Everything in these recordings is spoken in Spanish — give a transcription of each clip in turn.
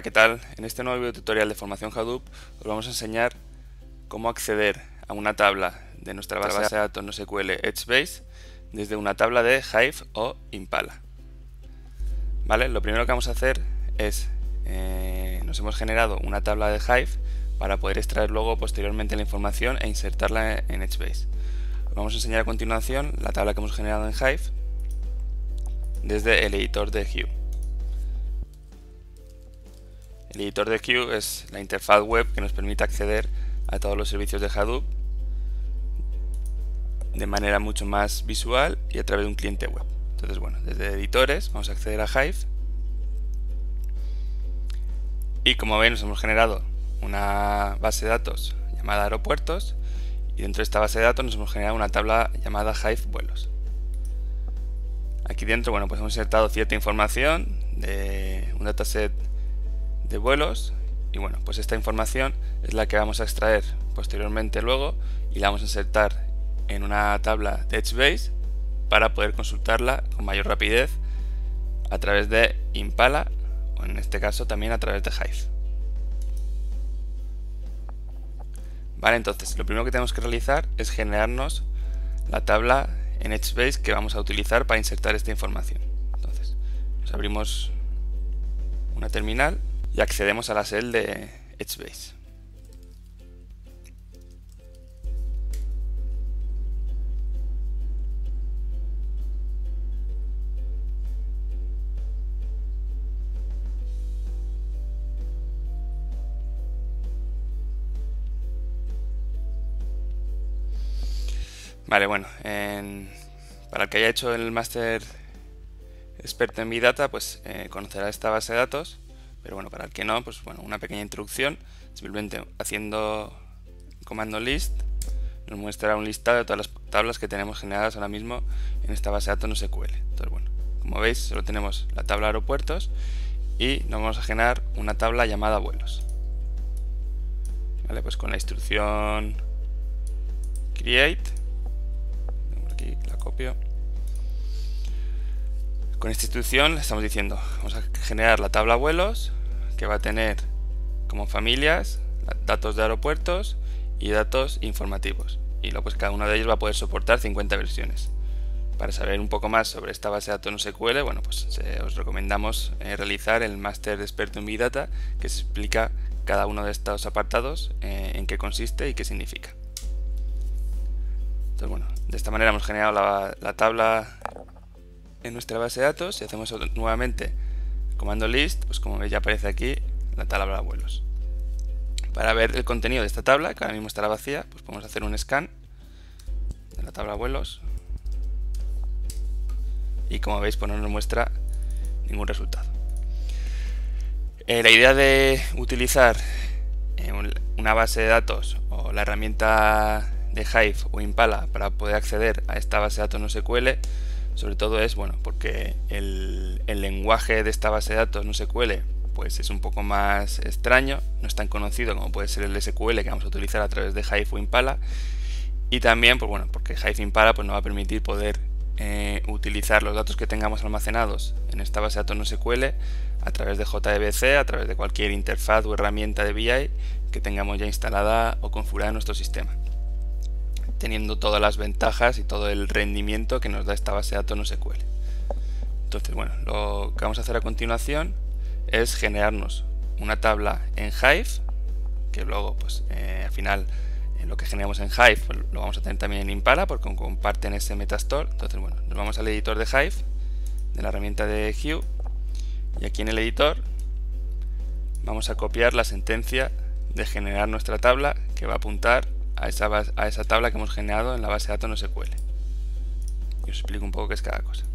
¿qué tal? En este nuevo video tutorial de formación Hadoop os vamos a enseñar cómo acceder a una tabla de nuestra base de datos NoSQL Edgebase desde una tabla de Hive o Impala. ¿Vale? Lo primero que vamos a hacer es, nos hemos generado una tabla de Hive para poder extraer luego posteriormente la información e insertarla en Edgebase. Os vamos a enseñar a continuación la tabla que hemos generado en Hive desde el editor de Hue. El editor de Hue es la interfaz web que nos permite acceder a todos los servicios de Hadoop de manera mucho más visual y a través de un cliente web. Entonces, bueno, desde editores vamos a acceder a Hive y, como veis, nos hemos generado una base de datos llamada aeropuertos y dentro de esta base de datos nos hemos generado una tabla llamada Hive vuelos. Aquí dentro, bueno, pues hemos insertado cierta información de un dataset de vuelos y, bueno, pues esta información es la que vamos a extraer posteriormente luego y la vamos a insertar en una tabla de Edgebase para poder consultarla con mayor rapidez a través de Impala o, en este caso, también a través de Hive. Vale, entonces lo primero que tenemos que realizar es generarnos la tabla en Edgebase que vamos a utilizar para insertar esta información. Entonces, nos abrimos una terminal y accedemos a la shell de Edgebase. Vale, bueno, para el que haya hecho el máster experto en Big Data, pues conocerá esta base de datos, pero bueno, para el que no, pues bueno, una pequeña introducción. Simplemente haciendo comando list nos muestra un listado de todas las tablas que tenemos generadas ahora mismo en esta base de datos NoSQL. Entonces, bueno, como veis, solo tenemos la tabla aeropuertos y nos vamos a generar una tabla llamada vuelos. Vale, pues con la instrucción create, aquí la copio. Con esta instrucción le estamos diciendo, vamos a generar la tabla vuelos que va a tener como familias datos de aeropuertos y datos informativos, y luego pues cada uno de ellos va a poder soportar 50 versiones. Para saber un poco más sobre esta base de datos NoSQL, bueno, pues os recomendamos realizar el máster de experto en Big Data, que se explica cada uno de estos apartados, en qué consiste y qué significa. Entonces, bueno, de esta manera hemos generado la tabla en nuestra base de datos. Si hacemos nuevamente comando list, pues como veis ya aparece aquí la tabla de vuelos. Para ver el contenido de esta tabla, que ahora mismo estará vacía, pues podemos hacer un scan de la tabla de vuelos y, como veis, pues no nos muestra ningún resultado. La idea de utilizar una base de datos o la herramienta de Hive o Impala para poder acceder a esta base de datos NoSQL sobre todo es, bueno, porque el lenguaje de esta base de datos NoSQL pues es un poco más extraño, no es tan conocido como puede ser el SQL que vamos a utilizar a través de Hive o Impala, y también, pues bueno, porque Hive Impala pues nos va a permitir poder utilizar los datos que tengamos almacenados en esta base de datos NoSQL a través de JDBC, a través de cualquier interfaz o herramienta de BI que tengamos ya instalada o configurada en nuestro sistema, teniendo todas las ventajas y todo el rendimiento que nos da esta base de datos NoSQL. Entonces, bueno, lo que vamos a hacer a continuación es generarnos una tabla en Hive, que luego, pues al final, lo que generamos en Hive pues, lo vamos a tener también en Impala, porque comparten ese metastore. Entonces, bueno, nos vamos al editor de Hive, de la herramienta de Hue, y aquí en el editor vamos a copiar la sentencia de generar nuestra tabla, que va a apuntar a esa tabla que hemos generado en la base de datos NoSQL. Y os explico un poco qué es cada cosa.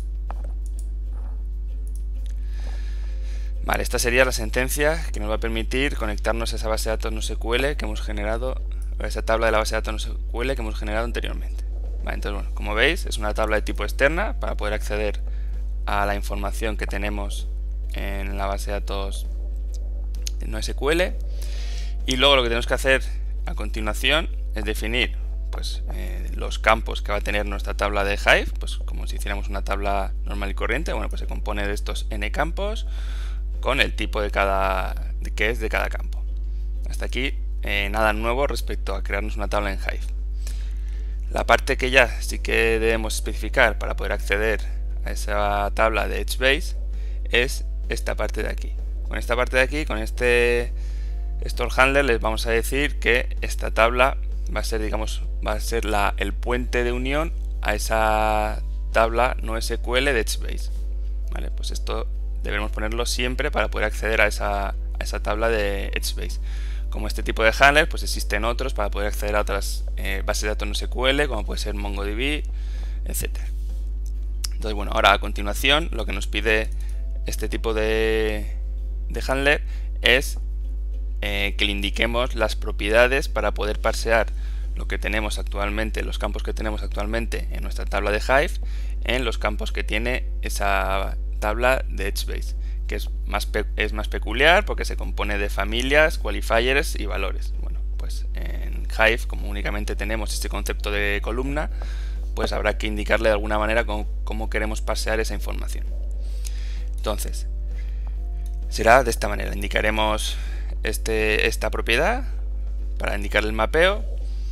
Vale, esta sería la sentencia que nos va a permitir conectarnos a esa base de datos NoSQL que hemos generado, a esa tabla de la base de datos NoSQL que hemos generado anteriormente. Vale, entonces, bueno, como veis, es una tabla de tipo externa para poder acceder a la información que tenemos en la base de datos NoSQL, y luego lo que tenemos que hacer a continuación es definir pues los campos que va a tener nuestra tabla de Hive, pues como si hiciéramos una tabla normal y corriente. Bueno, pues se compone de estos n campos con el tipo que es de cada campo. Hasta aquí nada nuevo respecto a crearnos una tabla en Hive. La parte que ya sí que debemos especificar para poder acceder a esa tabla de HBase es esta parte de aquí. Con esta parte de aquí, con este store handler, les vamos a decir que esta tabla va a ser, digamos, el puente de unión a esa tabla no SQL de HBase. Vale, pues esto debemos ponerlo siempre para poder acceder a esa tabla de HBase. Como este tipo de handler, pues existen otros para poder acceder a otras bases de datos no SQL, como puede ser MongoDB, etc. Entonces, bueno, ahora a continuación lo que nos pide este tipo de handler es que le indiquemos las propiedades para poder parsear lo que tenemos actualmente, los campos que tenemos actualmente en nuestra tabla de Hive, en los campos que tiene esa tabla de HBase, que es más peculiar porque se compone de familias, qualifiers y valores. Bueno, pues en Hive, como únicamente tenemos este concepto de columna, pues habrá que indicarle de alguna manera cómo queremos parsear esa información. Entonces, será de esta manera. Indicaremos esta propiedad para indicar el mapeo.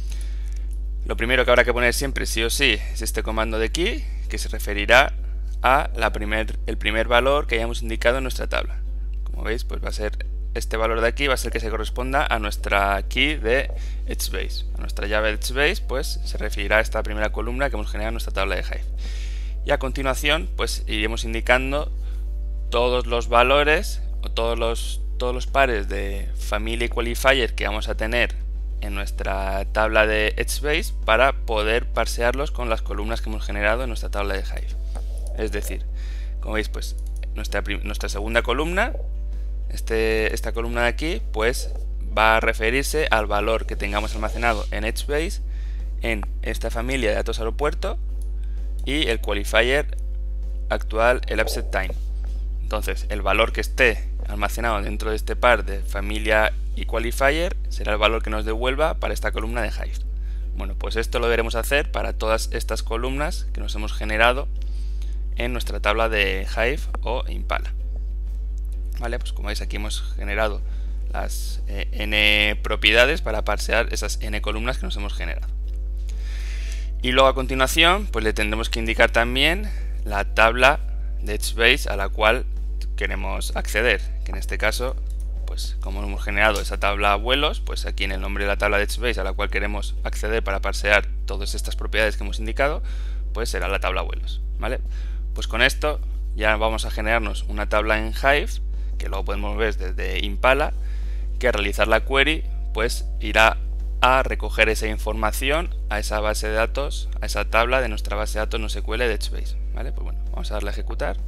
Lo primero que habrá que poner siempre, sí o sí, es este comando de key, que se referirá a el primer valor que hayamos indicado en nuestra tabla. Como veis, pues va a ser este valor de aquí, va a ser que se corresponda a nuestra key de HBase. A nuestra llave de HBase, pues se referirá a esta primera columna que hemos generado en nuestra tabla de Hive. Y a continuación, pues iremos indicando todos los valores o todos los pares de familia y qualifier que vamos a tener en nuestra tabla de HBase para poder parsearlos con las columnas que hemos generado en nuestra tabla de Hive. Es decir, como veis, pues nuestra segunda columna, esta columna de aquí, pues va a referirse al valor que tengamos almacenado en HBase en esta familia de datos aeropuerto y el qualifier actual, el upset time. Entonces, el valor que esté almacenado dentro de este par de familia y qualifier será el valor que nos devuelva para esta columna de Hive. Bueno, pues esto lo deberemos hacer para todas estas columnas que nos hemos generado en nuestra tabla de Hive o Impala. Vale, pues como veis, aquí hemos generado las n propiedades para parsear esas n columnas que nos hemos generado. Y luego a continuación, pues le tendremos que indicar también la tabla de HBase a la cual queremos acceder, que en este caso, pues como hemos generado esa tabla vuelos, pues aquí en el nombre de la tabla de HBase a la cual queremos acceder para parsear todas estas propiedades que hemos indicado, pues será la tabla vuelos, ¿vale? Pues con esto ya vamos a generarnos una tabla en Hive, que luego podemos ver desde Impala, que al realizar la query, pues irá a recoger esa información a esa base de datos, a esa tabla de nuestra base de datos no SQL de HBase, ¿vale? Pues bueno, vamos a darle a ejecutar.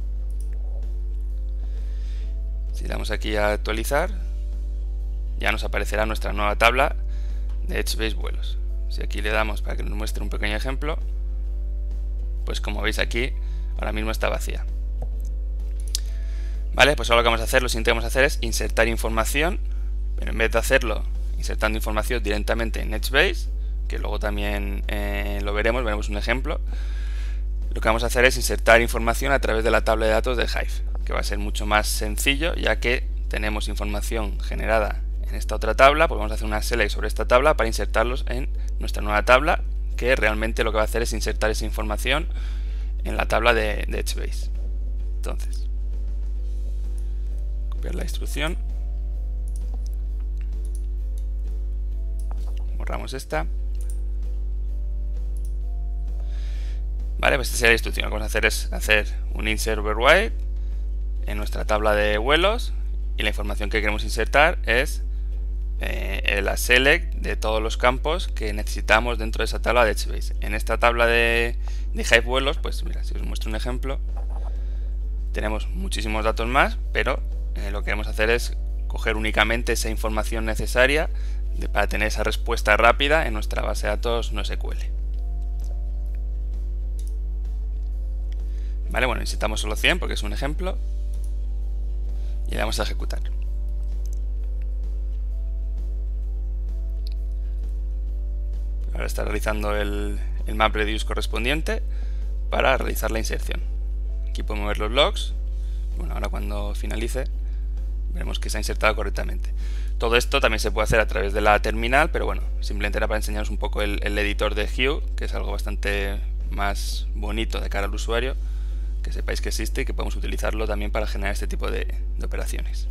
Si le damos aquí a actualizar, ya nos aparecerá nuestra nueva tabla de HBase vuelos. Si aquí le damos para que nos muestre un pequeño ejemplo, pues como veis aquí, ahora mismo está vacía. Vale, pues ahora lo que vamos a hacer, lo siguiente que vamos a hacer es insertar información, pero en vez de hacerlo insertando información directamente en HBase, que luego también lo veremos un ejemplo, lo que vamos a hacer es insertar información a través de la tabla de datos de Hive, que va a ser mucho más sencillo, ya que tenemos información generada en esta otra tabla, pues vamos a hacer una select sobre esta tabla para insertarlos en nuestra nueva tabla, que realmente lo que va a hacer es insertar esa información en la tabla de HBase. Entonces, copiar la instrucción, borramos esta. Vale, pues esta sería la instrucción. Lo que vamos a hacer es hacer un insert override en nuestra tabla de vuelos y la información que queremos insertar es la select de todos los campos que necesitamos dentro de esa tabla de HBase. En esta tabla de Hive vuelos, pues mira, si os muestro un ejemplo, tenemos muchísimos datos más, pero lo que queremos hacer es coger únicamente esa información necesaria para tener esa respuesta rápida en nuestra base de datos no SQL. Vale, bueno, insertamos solo 100 porque es un ejemplo y le damos a ejecutar. Ahora está realizando el MapReduce correspondiente para realizar la inserción. Aquí podemos ver los logs. Bueno, ahora cuando finalice, veremos que se ha insertado correctamente. Todo esto también se puede hacer a través de la terminal, pero bueno, simplemente era para enseñaros un poco el editor de Hue, que es algo bastante más bonito de cara al usuario, que sepáis que existe y que podemos utilizarlo también para generar este tipo de operaciones.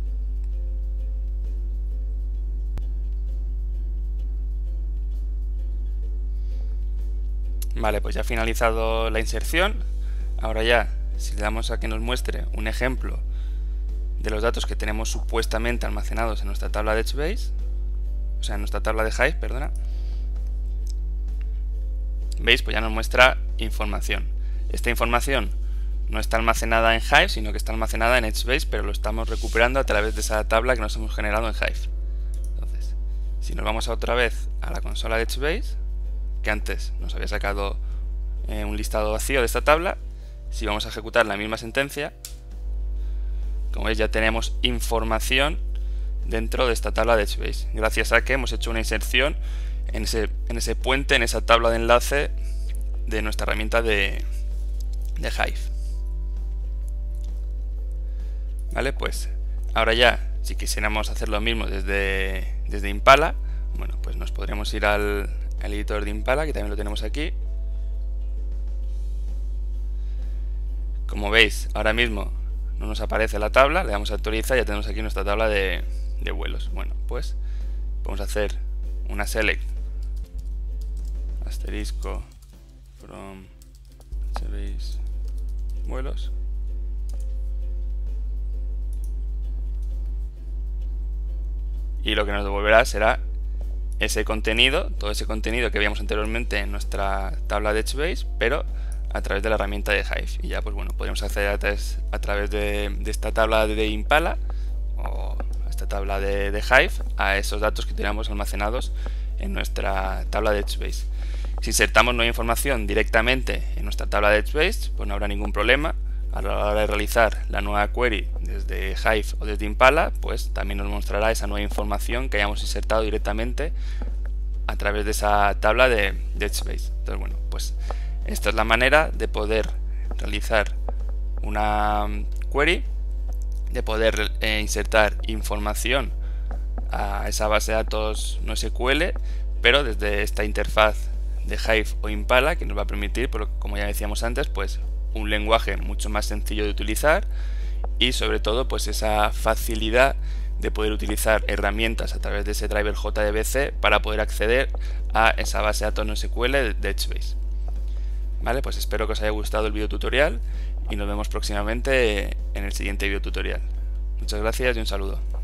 Vale, pues ya ha finalizado la inserción. Ahora ya, si le damos a que nos muestre un ejemplo de los datos que tenemos supuestamente almacenados en nuestra tabla de HBase, o sea, en nuestra tabla de Hive, perdona, veis, pues ya nos muestra información. Esta información no está almacenada en Hive, sino que está almacenada en HBase, pero lo estamos recuperando a través de esa tabla que nos hemos generado en Hive. Entonces, si nos vamos otra vez a la consola de HBase, que antes nos había sacado un listado vacío de esta tabla, si vamos a ejecutar la misma sentencia, como veis ya tenemos información dentro de esta tabla de HBase, gracias a que hemos hecho una inserción en ese puente, en esa tabla de enlace de nuestra herramienta de Hive. Vale, pues ahora ya, si quisiéramos hacer lo mismo desde Impala, bueno, pues nos podríamos ir al editor de Impala, que también lo tenemos aquí. Como veis, ahora mismo no nos aparece la tabla, le damos a actualizar y ya tenemos aquí nuestra tabla de vuelos. Bueno, pues podemos hacer una select asterisco from HBase vuelos. Y lo que nos devolverá será ese contenido, todo ese contenido que veíamos anteriormente en nuestra tabla de HBase, pero a través de la herramienta de Hive. Y ya, pues bueno, podemos acceder a través de esta tabla de Impala o a esta tabla de Hive a esos datos que teníamos almacenados en nuestra tabla de HBase. Si insertamos nueva información directamente en nuestra tabla de HBase, pues no habrá ningún problema. A la hora de realizar la nueva query desde Hive o desde Impala, pues también nos mostrará esa nueva información que hayamos insertado directamente a través de esa tabla de HBase. Entonces, bueno, pues esta es la manera de poder realizar una query, de poder insertar información a esa base de datos NoSQL, pero desde esta interfaz de Hive o Impala, que nos va a permitir, como ya decíamos antes, pues un lenguaje mucho más sencillo de utilizar y sobre todo pues esa facilidad de poder utilizar herramientas a través de ese driver JDBC para poder acceder a esa base de datos NoSQL de HBase. Vale, pues espero que os haya gustado el video tutorial y nos vemos próximamente en el siguiente video tutorial. Muchas gracias y un saludo.